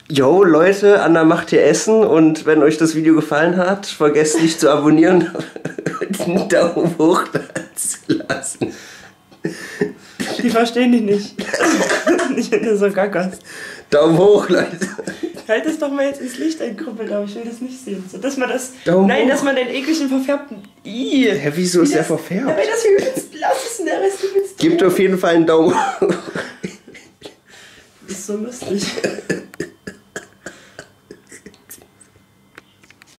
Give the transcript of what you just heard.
Jo, Leute, Anna macht hier Essen und wenn euch das Video gefallen hat, vergesst nicht zu abonnieren und einen Daumen hoch da zu lassen. Die verstehen dich nicht. Nicht, wenn du so gackerst. Daumen hoch, Leute. Halt das doch mal jetzt ins Licht einkuppeln, aber ich will das nicht sehen. So, dass man das. Daumen hoch. Dass man den ekligen verfärbten. Hä, wieso ist der verfärbt? Weil das übelst blass ist und der Rest übelst. Gebt auf jeden Fall einen Daumen hoch. Das ist so lustig.